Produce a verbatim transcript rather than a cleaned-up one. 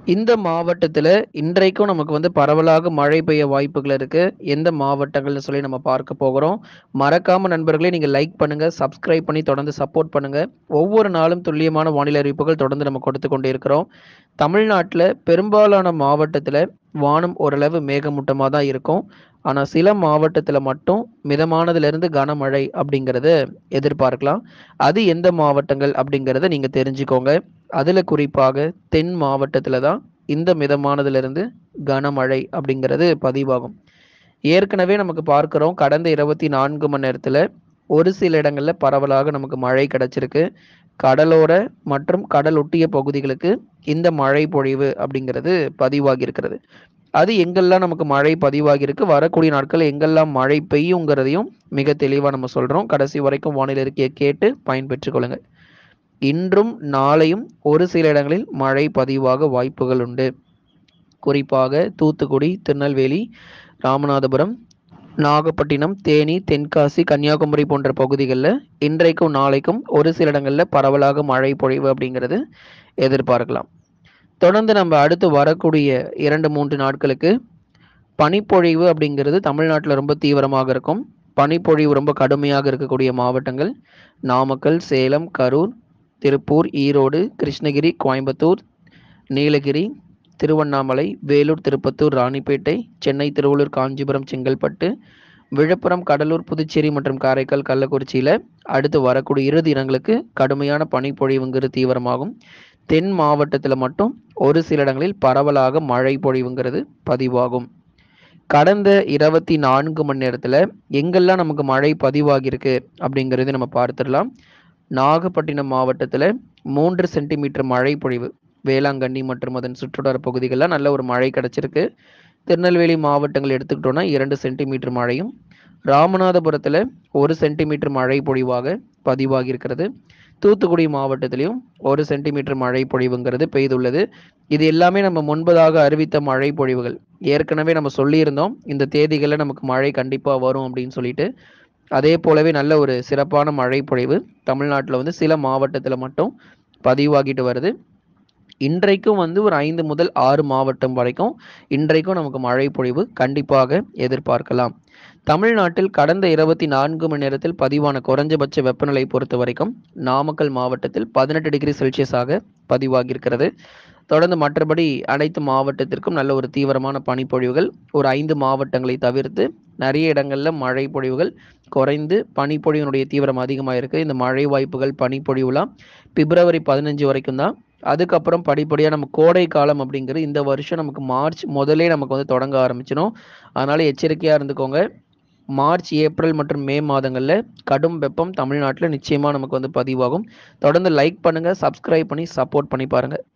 இந்த மாவட்டத்துல இன்றைக்கும் நமக்கு வந்து பரவலாக மழை பெய்ய வாய்ப்புகள் இருக்கு. எந்த மாவட்டங்கள்னு சொல்லி நம்ம பார்க்க போகிறோம். மறக்காம நண்பர்களே நீங்க லைக் பண்ணுங்க, சப்ஸ்கிரைப் பண்ணி தொடர்ந்து சப்போர்ட் பண்ணுங்க. ஒவ்வொரு நாளும் துல்லியமான வானிலை அறிவிப்புகள் தொடர்ந்து நம்ம கொடுத்து கொண்டே இருக்கிறோம். தமிழ்நாட்டுல பெரும்பாலான மாவட்டத்துல வானம் ஓரளவு மேகமூட்டமா தான் இருக்கும். ஆனா சில மாவட்டத்துல மட்டும் மிதமானதிலிருந்து கனமழை அப்படிங்கிறத எதிர்பார்க்கலாம். அது எந்த மாவட்டங்கள் அப்படிங்கிறத நீங்க தெரிஞ்சுக்கோங்க. அதுல குறிப்பாக தென் மாவட்டத்துல தான் இந்த மிதமானதிலிருந்து கனமழை அப்படிங்கிறது பதிவாகும். ஏற்கனவே நமக்கு பார்க்கிறோம் கடந்த இருபத்தி நான்கு மணி நேரத்துல ஒரு சில இடங்கள்ல பரவலாக நமக்கு மழை கிடைச்சிருக்கு. கடலோர மற்றும் கடல் ஒட்டிய பகுதிகளுக்கு இந்த மழை பொழிவு அப்படிங்கிறது பதிவாகி இருக்கிறது. அது எங்கெல்லாம் நமக்கு மழை பதிவாகி இருக்கு, வரக்கூடிய நாட்கள் எங்கெல்லாம் மழை பெய்யுங்கிறதையும் மிக தெளிவா நம்ம சொல்றோம். கடைசி வரைக்கும் வானிலை அறிக்கையை கேட்டு பயன்பெற்றுக் கொள்ளுங்க. இன்றும் நாளையும் ஒரு சில இடங்களில் மழை பதிவாக வாய்ப்புகள் உண்டு. குறிப்பாக தூத்துக்குடி, திருநெல்வேலி, ராமநாதபுரம், நாகப்பட்டினம், தேனி, தென்காசி, கன்னியாகுமரி போன்ற பகுதிகளில் இன்றைக்கும் நாளைக்கும் ஒரு சில இடங்களில் பரவலாக மழை பொழிவு அப்படிங்கிறது எதிர்பார்க்கலாம். தொடர்ந்து நம்ம அடுத்து வரக்கூடிய இரண்டு மூன்று நாட்களுக்கு பனிப்பொழிவு அப்படிங்கிறது தமிழ்நாட்டில் ரொம்ப தீவிரமாக இருக்கும். பனிப்பொழிவு ரொம்ப கடுமையாக இருக்கக்கூடிய மாவட்டங்கள் நாமக்கல், சேலம், கரூர், திருப்பூர், ஈரோடு, கிருஷ்ணகிரி, கோயம்புத்தூர், நீலகிரி, திருவண்ணாமலை, வேலூர், திருப்பத்தூர், ராணிப்பேட்டை, சென்னை, திருவள்ளூர், காஞ்சிபுரம், செங்கல்பட்டு, விழுப்புரம், கடலூர், புதுச்சேரி மற்றும் காரைக்கால், கள்ளக்குறிச்சியில் அடுத்து வரக்கூடிய இரு தினங்களுக்கு கடுமையான பனிப்பொழிவுங்கிறது தீவிரமாகும். தென் மாவட்டத்தில் மட்டும் ஒரு சில இடங்களில் பரவலாக மழை பொழிவுங்கிறது பதிவாகும். கடந்த இருபத்தி நான்கு மணி நேரத்தில் எங்கெல்லாம் நமக்கு மழை பதிவாகியிருக்கு அப்படிங்கிறது நம்ம பார்த்துடலாம். நாகப்பட்டினம் மாவட்டத்தில் மூன்று சென்டிமீட்டர் மழை பொழிவு, வேளாங்கண்ணி மற்றும் அதன் சுற்றுவட்டார பகுதிகளில் நல்ல ஒரு மழை கிடைச்சிருக்கு. திருநெல்வேலி மாவட்டங்கள் எடுத்துக்கிட்டோம்னா இரண்டு சென்டிமீட்டர் மழையும், ராமநாதபுரத்தில் ஒரு சென்டிமீட்டர் மழை பொழிவாக பதிவாகி இருக்கிறது. தூத்துக்குடி மாவட்டத்திலையும் ஒரு சென்டிமீட்டர் மழை பொழிவுங்கிறது பெய்துள்ளது. இது எல்லாமே நம்ம முன்பதாக அறிவித்த மழை பொழிவுகள். ஏற்கனவே நம்ம சொல்லியிருந்தோம் இந்த தேதிகளில் நமக்கு மழை கண்டிப்பாக வரும் அப்படின்னு சொல்லிட்டு. அதே போலவே நல்ல ஒரு சிறப்பான மழை பொழிவு தமிழ்நாட்டில் வந்து சில மாவட்டத்தில் மட்டும் பதிவாகிட்டு வருது. இன்றைக்கும் வந்து ஒரு ஐந்து முதல் ஆறு மாவட்டம் வரைக்கும் இன்றைக்கும் நமக்கு மழை பொழிவு கண்டிப்பாக எதிர்பார்க்கலாம். தமிழ்நாட்டில் கடந்த இருபத்தி நான்கு மணி நேரத்தில் பதிவான குறைஞ்சபட்ச வெப்பநிலை பொறுத்த வரைக்கும் நாமக்கல் மாவட்டத்தில் பதினெட்டு டிகிரி செல்சியஸாக பதிவாகியிருக்கிறது. தொடர்ந்து மற்றபடி அனைத்து மாவட்டத்திற்கும் நல்ல ஒரு தீவிரமான பனிப்பொழிவுகள். ஒரு ஐந்து மாவட்டங்களை தவிர்த்து நிறைய இடங்களில் மழை பொழிவுகள் குறைந்து பனிப்பொழிவினுடைய தீவிரம் அதிகமாக இருக்குது. இந்த மழை வாய்ப்புகள் பனிப்பொழிவுலாம் பிப்ரவரி பதினஞ்சு வரைக்கும் தான். அதுக்கப்புறம் படிப்படியாக நம்ம கோடை காலம் அப்படிங்கிறது இந்த வருஷம் நமக்கு மார்ச் முதலே நமக்கு வந்து தொடங்க ஆரம்பிச்சிடும். அதனால் எச்சரிக்கையாக இருந்துக்கோங்க. மார்ச், ஏப்ரல் மற்றும் மே மாதங்களில் கடும் வெப்பம் தமிழ்நாட்டில் நிச்சயமாக நமக்கு வந்து பதிவாகும். தொடர்ந்து லைக் பண்ணுங்கள், சப்ஸ்கிரைப் பண்ணி சப்போர்ட் பண்ணி பாருங்கள்.